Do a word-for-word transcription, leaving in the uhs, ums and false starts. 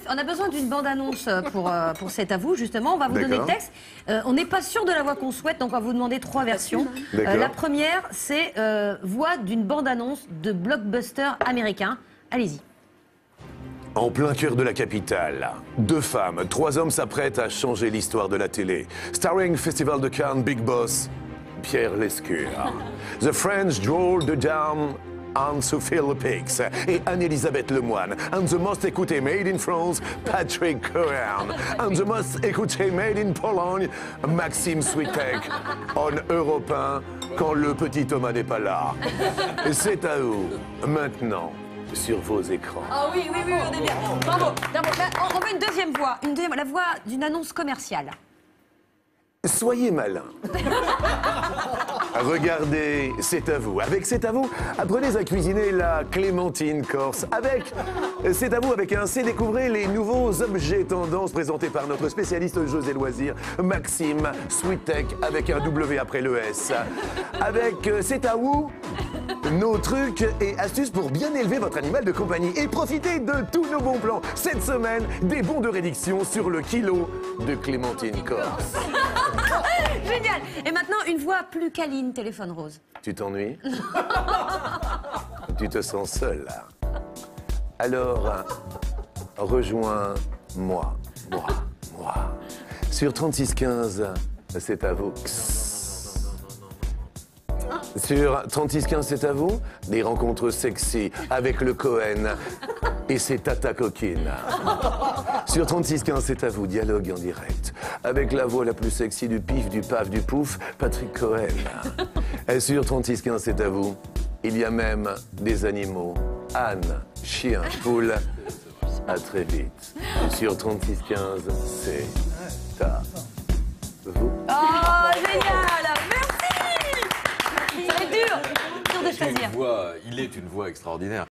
on a besoin d'une bande-annonce pour, euh, pour C'est à vous, justement. On va vous donner le texte. Euh, on n'est pas sûr de la voix qu'on souhaite, donc on va vous demander trois versions. Euh, la première, c'est euh, voix d'une bande-annonce de blockbuster américain. Allez-y. En plein cœur de la capitale, deux femmes, trois hommes s'apprêtent à changer l'histoire de la télé. Starring Festival de Cannes Big Boss, Pierre Lescure. The French Droll de Dame, Anne-Sophie Lepix et Anne-Elisabeth Lemoine. And the most écouté Made in France, Patrick Cohen. And the most écouté Made in Pologne, Maxime Switek. En Europe un, quand le petit Thomas n'est pas là. C'est à vous, maintenant, sur vos écrans. Ah oui, oui, oui, on est bien. Bravo. Bravo. Là, on veut une deuxième voix, une deuxième, la voix d'une annonce commerciale. Soyez malin. Regardez, c'est à vous. Avec C'est à vous, apprenez à cuisiner la clémentine corse. Avec C'est à vous, avec un C, découvrez les nouveaux objets tendances présentés par notre spécialiste jeux et loisirs, Maxime Switek, avec un W après le S. Avec C'est à vous, nos trucs et astuces pour bien élever votre animal de compagnie. Et profitez de tous nos bons plans. Cette semaine, des bons de réduction sur le kilo de clémentine corse. Génial. Et maintenant, une voix plus câline, téléphone rose. Tu t'ennuies? Tu te sens seul? Alors, rejoins-moi, moi, moi. Sur trente-six quinze, c'est à vous. Sur trente-six quinze, c'est à vous, des rencontres sexy avec le Cohen et ses tata coquines. Sur trente-six quinze, c'est à vous, dialogue en direct avec la voix la plus sexy du pif, du paf, du pouf, Patrick Cohen. Et sur trente-six quinze, c'est à vous, il y a même des animaux, âne, chien, poule. À très vite. Et sur trente-six quinze, c'est à vous. Oh, génial. Merci. Ça va être dur. Dur de choisir. Une voix, il est une voix extraordinaire.